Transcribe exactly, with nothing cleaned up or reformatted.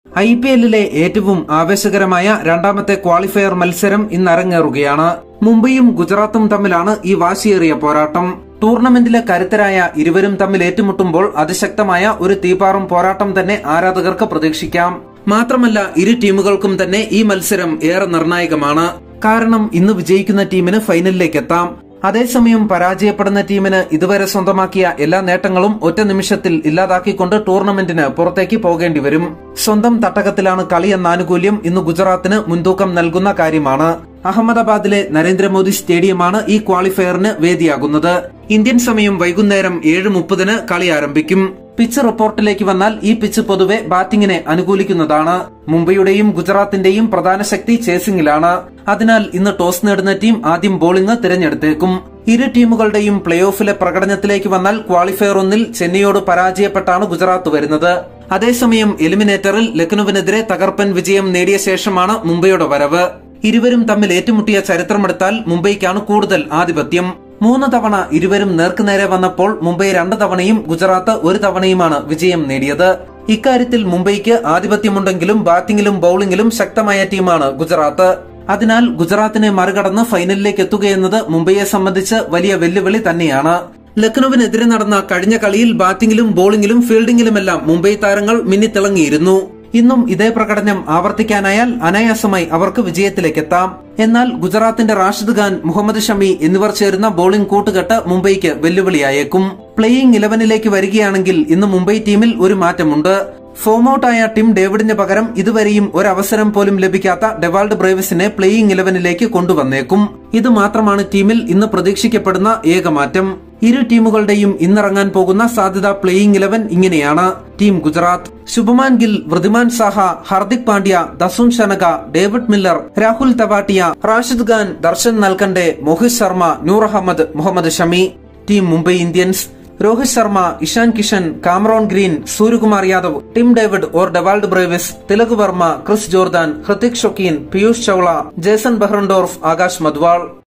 I P എല്ലിലെ ഏറ്റവും ആവേശകരമായ രണ്ടാമത്തെ ക്വാളിഫയർ മത്സരം ഇന്ന് അരങ്ങേറുകയാണ്. മുംബൈയും ഗുജറാത്തും തമ്മിലാണ് ഈ വാശിയേറിയ പോരാട്ടം. ടൂർണമെന്റിലെ കരുത്തരായ ഇരുവരും തമ്മിൽ ഏറ്റുമുട്ടുമ്പോൾ അതിശക്തമായ ഒരു തീപാറും പോരാട്ടം തന്നെ ആരാധകർക്ക് പ്രതീക്ഷിക്കാം. മാത്രമല്ല ഇരു ടീമുകൾക്കും തന്നെ ഈ മത്സരം ഏറെ നിർണായകമാണ്. കാരണം ഇന്ന് വിജയിക്കുന്ന ടീമിന് ഫൈനലിലേക്ക് എത്താം. അതേസമയം പരാജയപ്പെടുന്ന ടീമിന് ഇതുവരെ സ്വന്തമാക്കിയ എല്ലാ നേട്ടങ്ങളും ഒറ്റ നിമിഷത്തിൽ ഇല്ലാതാക്കിക്കൊണ്ട് ടൂർണമെന്റിന് പുറത്തേക്ക് പോകേണ്ടി വരും. സ്വന്തം തട്ടകത്തിലാണ് കളി എന്ന ആനുകൂല്യം ഇന്ന് ഗുജറാത്തിന് മുൻതൂക്കം നൽകുന്ന കാര്യമാണ്. അഹമ്മദാബാദിലെ നരേന്ദ്രമോദി സ്റ്റേഡിയമാണ് ഈ ക്വാളിഫയറിന് വേദിയാകുന്നത്. ഇന്ത്യൻ സമയം വൈകുന്നേരം ഏഴ് മുപ്പതിന് കളി ആരംഭിക്കും. പിച്ച് റിപ്പോർട്ടിലേക്ക് വന്നാൽ ഈ പിച്ച് പൊതുവെ ബാറ്റിംഗിനെ അനുകൂലിക്കുന്നതാണ്. മുംബൈയുടെയും ഗുജറാത്തിന്റെയും പ്രധാന ശക്തി ചേസിംഗിലാണ്. അതിനാൽ ഇന്ന് ടോസ് നേടുന്ന ടീം ആദ്യം ബോളിംഗ് തിരഞ്ഞെടുത്തേക്കും. ഇരു ടീമുകളുടെയും പ്ലേ ഓഫിലെ പ്രകടനത്തിലേക്ക് വന്നാൽ ക്വാളിഫയർ ഒന്നിൽ ചെന്നൈയോട് പരാജയപ്പെട്ടാണ് ഗുജറാത്ത് വരുന്നത്. അതേസമയം എലിമിനേറ്ററിൽ ലക്നൌവിനെതിരെ തകർപ്പൻ വിജയം നേടിയ ശേഷമാണ് മുംബൈയുടെ വരവ്. ഇരുവരും തമ്മിൽ ഏറ്റുമുട്ടിയ ചരിത്രമെടുത്താൽ മുംബൈക്കാണ് കൂടുതൽ ആധിപത്യം. മൂന്ന് തവണ ഇരുവരും നേർക്കുനേരെ വന്നപ്പോൾ മുംബൈ രണ്ട് തവണയും ഗുജറാത്ത് ഒരു തവണയുമാണ് വിജയം നേടിയത്. ഇക്കാര്യത്തിൽ മുംബൈക്ക് ആധിപത്യമുണ്ടെങ്കിലും ബാറ്റിംഗിലും ബൌളിംഗിലും ശക്തമായ ടീമാണ് ഗുജറാത്ത്. അതിനാൽ ഗുജറാത്തിനെ മറികടന്ന് ഫൈനലിലേക്ക് എത്തുകയെന്നത് മുംബൈയെ സംബന്ധിച്ച് വലിയ വെല്ലുവിളി തന്നെയാണ്. ലക്നൌവിനെതിരെ നടന്ന കഴിഞ്ഞ കളിയിൽ ബാറ്റിംഗിലും ബൌളിംഗിലും ഫീൽഡിംഗിലുമെല്ലാം മുംബൈ താരങ്ങൾ മിന്നിത്തിളങ്ങിയിരുന്നു. ഇന്നും ഇതേ പ്രകടനം ആവർത്തിക്കാനായാൽ അനായാസമായി അവർക്ക് വിജയത്തിലേക്കെത്താം. എന്നാൽ ഗുജറാത്തിന്റെ റാഷിദ് ഖാൻ, മുഹമ്മദ് ഷമി എന്നിവർ ചേരുന്ന ബൌളിംഗ് കൂട്ടുകെട്ട് മുംബൈക്ക് വെല്ലുവിളിയായേക്കും. പ്ലേയിംഗ് ഇലവനിലേക്ക് വരികയാണെങ്കിൽ ഇന്ന് മുംബൈ ടീമിൽ ഒരു മാറ്റമുണ്ട്. ഫോം ഔട്ടായ ടിം ഡേവിഡിന് പകരം ഇതുവരെയും ഒരവസരം പോലും ലഭിക്കാത്ത ഡെവാൾഡ് ബ്രേവിസിനെ പ്ലേയിംഗ് ഇലവനിലേക്ക് കൊണ്ടുവന്നേക്കും. ഇത് മാത്രമാണ് ടീമിൽ ഇന്ന് പ്രതീക്ഷിക്കപ്പെടുന്ന ഏക മാറ്റം. ഇരു ടീമുകളുടെയും ഇന്നിറങ്ങാൻ പോകുന്ന സാധ്യത പ്ലേയിംഗ് ഇലവൻ ഇങ്ങനെയാണ്. Team Gujarat: Shubman Gill, Wriddhiman Saha, Hardik Pandya, Dasun Shanaka, David Miller, Rahul Tewatia, Rashid Khan, Darshan Nalkande, Mohit Sharma, Noor Ahmad, Mohammed Shami. Team Mumbai Indians: Rohit Sharma, Ishan Kishan, Cameron Green, Suryakumar Yadav, Tim David or Dewald Brevis, Tilak Varma, Chris Jordan, Hrithik Shokeen, Piyush Chawla, Jason Behrendorff, Akash Madhwal.